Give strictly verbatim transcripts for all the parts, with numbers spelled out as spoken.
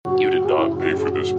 You did not pay for this.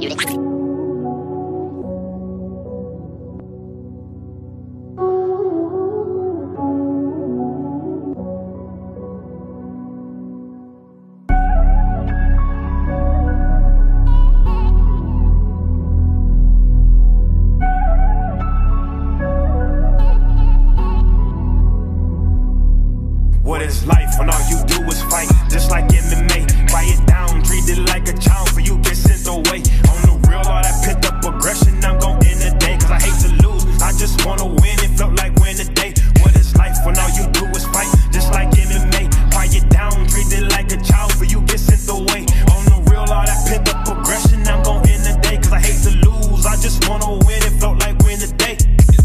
What is life when all you do is fight? Just like M M A, buy it down, treat it like a child for you get sent away. On the real, all that pent up aggression, I'm gon' end the day. Cause I hate to lose, I just wanna win, it felt like win the day. What is life when all you do is fight? Just like M M A, buy it down, treat it like a child for you get sent away. On the real, all that pent up aggression, I'm gon' end the day. Cause I hate to lose, I just wanna win, it felt like win the day.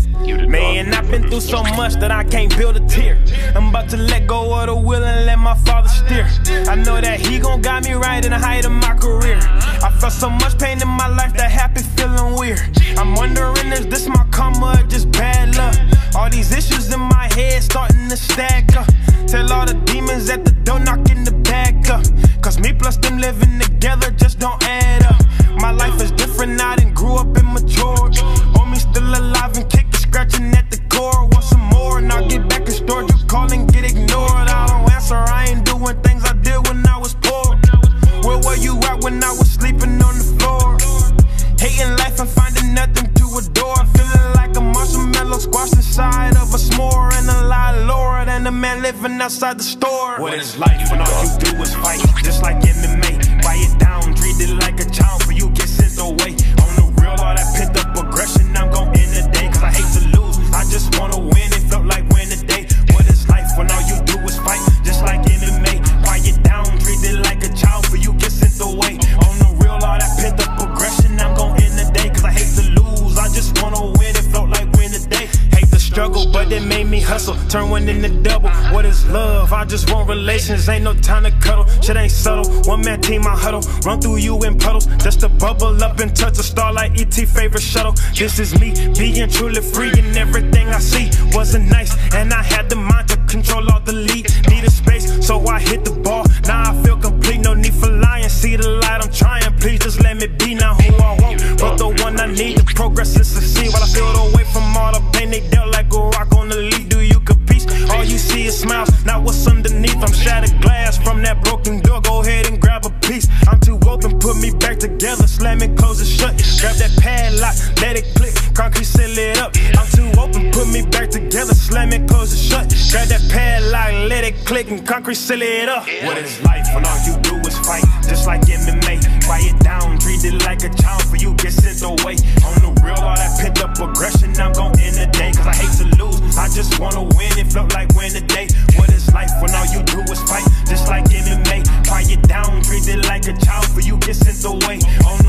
Man, I've been through so much that I can't build a tear. I'm about to let go of the wheel and let my father steer. I know that he gon' guide me right in the height of my career. I felt so much pain in my life that happy feeling weird. I'm wondering, is this my karma or just bad luck? All these issues in my head starting to stack up. Tell all the demons at the door knocking the back up. Cause me plus them living together just don't add up. My life is different, I done grew up and matured. Homie still alive and kicking, scratching at the core. Want some more and I'll get back in store. You call and get ignored, I don't answer. I ain't doing things I did when I was poor. Where were you at when I was sleeping on the floor? Hating life and finding nothing to adore. I'm feeling like a marshmallow squashed inside of a s'more. And a lot lower than a man living outside the store. What is life when all you do is fight? Just like M M A, buy it down, treat it like a child for you get sent away. On the real, all that pent up aggression, I'm gon' end the day. Cause I hate to lose, I just wanna win, it felt like win the day. What is life when all you do is fight? Just like M M A, buy it down, treat it like a child for you get sent away. On the real, all that pent up aggression, I'm gon' end the day. Cause I hate to lose, I just wanna win, it felt like win the day. Hate the struggle, but it made me hustle, turn one into double. What is love? I just want relations, ain't no time to cuddle. Shit ain't subtle, one man team I huddle. Run through you in puddles, just to bubble up and touch a star like E T favorite shuttle. This is me, being truly free, and everything I see wasn't nice. And I had the mind to control all the lead. Need a space, so I hit the ball. Now I feel complete, no need for lying. See the light, I'm trying, please just let me be now who I want. But the one I need to progress and succeed. While I feel away from all the pain they dealt like a rock on the lead. Do you capiche? All you see is smiles, not what's underneath. I'm shattered glass from that broken door. Go ahead and grab a piece. I'm too open, put me back together. Slam it, close it shut. Grab that padlock, let it click. Concrete seal it up. I'm too open, put me back together. Slam it, close it shut. Grab that padlock, let it click, and concrete seal it up. What is life when all you do is fight? Just like M M A, buy it down, treat it like a child for you get sent away. On the real, all that pent up aggression, I'm gon' end the day. Cause I hate to lose, I just wanna win, it felt like win the day. What is life when all you do is fight? Just like M M A, buy it down, treat it like a child for you get sent away. On the